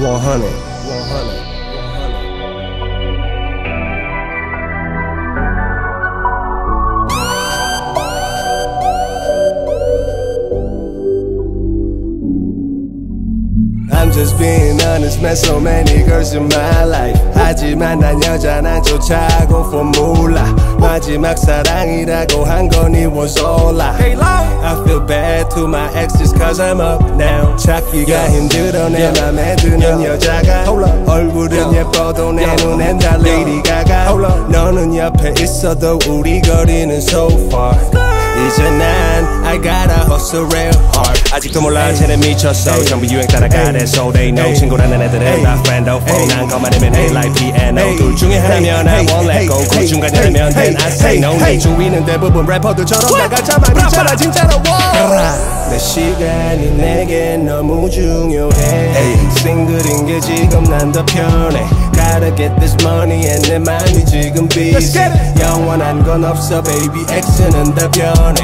100. I'm just being honest, met so many girls in my life. 하지만 난 여자 난 쫓아고 formula. 마지막 사랑이라고 한 건 it was all lie. I feel bad to my exes cause I'm up now. 찾기가 힘들어 내 맘에 드는 여자가. 얼굴은 예뻐도 내 눈엔 다 Lady Gaga. 너는 옆에 있어도 우리 거리는 so far. 이제 난 I gotta hustle real hard. 아직도 몰라 쟤네 미쳤어. 전부 유행 따라가래 so they know. 친구라는 애들은 다 friend or foe. 난 거만하면 A like piano. 둘 중에 하나면 I won't let go. 그 중간이라면 then I say no. 내 주위는 대부분 래퍼들처럼 다 가짜말이잖아 진짜로. 내 시간이 내게 너무 중요해. 싱글인 게 지금 난 더 편해. Gotta get this money and 내 맘이 지금 busy. 영원한 건 없어 baby X는 다 변해.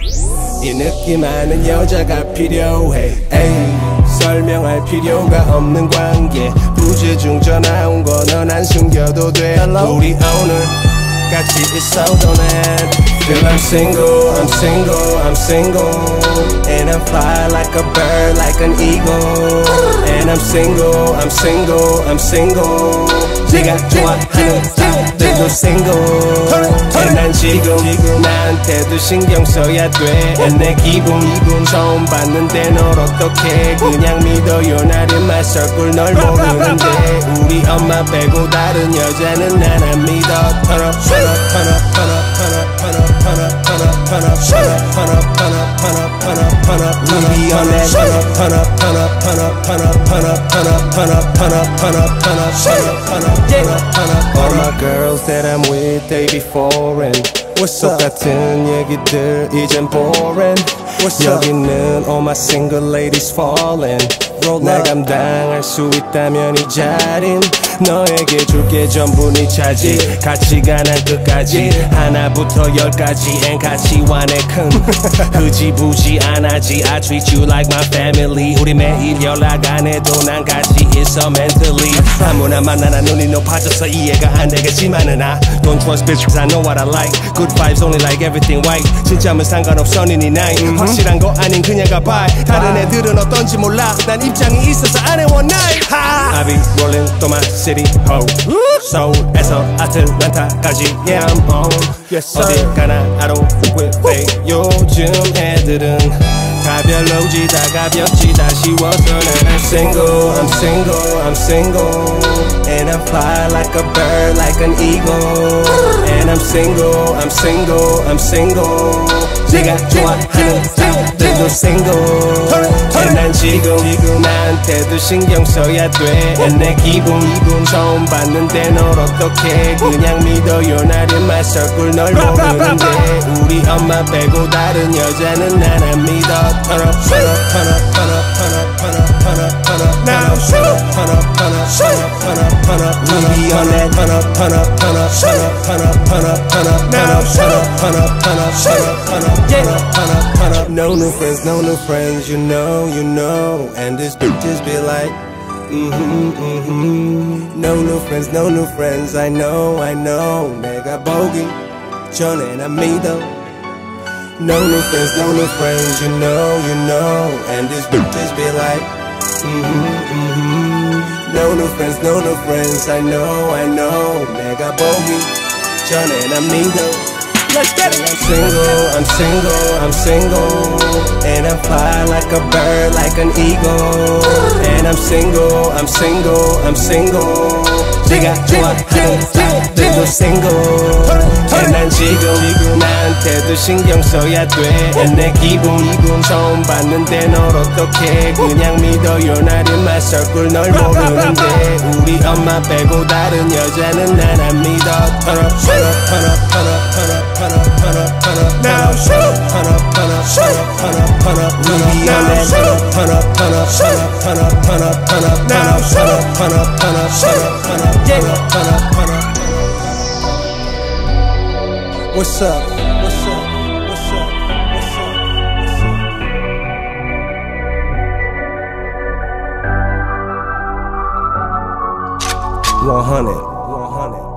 이 느낌 아는 여자가 필요해. 에이, 설명할 필요가 없는 관계. 부재중 전화 온 거 넌 안 숨겨도 돼. 우리 오늘 같이 있어도 난 Feel I'm single, I'm single, I'm single. And I fly like a bird, like an eagle. And I'm single, I'm single, I'm single. 네가 좋아하는 사람들도 single. And 난 지금 나한테도 신경 써야 돼. And 내 기분 처음 봤는데 널 어떡해. 그냥 믿어요 날 in my circle 널 모르는데. 우리 엄마 빼고 다른 여자는 난 안 믿어. Turn up, turn up, turn up, turn up, turn up, turn up. Turn up, turn up, turn up, turn up, turn up, turn up, turn up, turn up, turn up, we be on that. Turn up, turn up, turn up, turn up, turn up, turn up, turn up, turn up, turn up, turn up, turn up, turn up, turn up, turn up. All my girls that I'm with, they be foreign. 똑같은 얘기들 이젠 boring. 여기는 all my single ladies falling. 날 감당할 수 있다면 이 자린 너에게 줄게 전부 네 차지. 가치가 난 끝까지 하나부터 열까지 앤 가치관에 큰 흐지부지 안 하지. I treat you like my family. 우리 매일 연락 안 해도 난 같이 있어 mentally. 아무나 만나나 눈이 높아져서 이해가 안 되겠지만은 I don't trust bitches I know what I like. Good vibes only like everything white. 진짜면 상관없어 니 night. 확실한 거 아닌 그냥 가봐. 다른 애들은 어떤지 몰라. 난 입장이 있어서 안 해 one night. I be rolling through my city ho. 서울에서 아틀란타까지 yeah I'm on. 어디 가나 I don't with fake. 요즘 애들은 다 별로지 다 가볍지 다 쉬워서 난 I'm single, I'm single, I'm single. And I fly like a bird, like an eagle. And I'm single, I'm single, I'm single. 네가 좋아하는 사람들도 single. And 난 지금 나한테도 신경 써야 돼. And 내 기분 처음 봤는데 널 어떡해. 그냥 믿어요 날 in my circle 널 모르는데. 우리 엄마 빼고 다른 여자는 난 안 믿어. Turn up, turn up, turn up, turn up, turn up, turn up, turn up, turn up, now turn up, turn up, turn up, turn up, turn up, we be on that. Turn up, turn up, turn up, turn up, turn up, turn up, turn up, turn up, turn up, turn up, turn up, turn up, turn up, turn up, turn up. No new friends, no new friends, you know, and these bitches be like, No new friends, no new friends, I know. 내가 보기 전에 난 믿어. No new friends, no new friends, you know, and these bitches be like, No new friends, no new friends, I know. 내가 보기 전에 난 믿어. Let's get it. I'm single, I'm single, I'm single. And I fly like a bird, like an eagle. And I'm single, I'm single, I'm single. 네가 좋아하는 사람들도 single. And 난 지금 나한테도 신경 써야 돼. And 내 기분 처음 봤는데 널 어떡해. 그냥 믿어요 날 in my circle 널 모르는데. 우리 엄마 빼고 다른 여자는 난 안 믿어. Turn up, turn up, turn up, turn up, turn up, turn up, turn up, turn up, now turn up, turn up, turn up, turn up, turn up, we be on that. Turn up, turn up, turn up, turn up, turn up, turn up, now turn up, turn up, turn up, turn up, turn up, turn up, turn up. What's up? What's up? What's up? What's up? What's up? 100.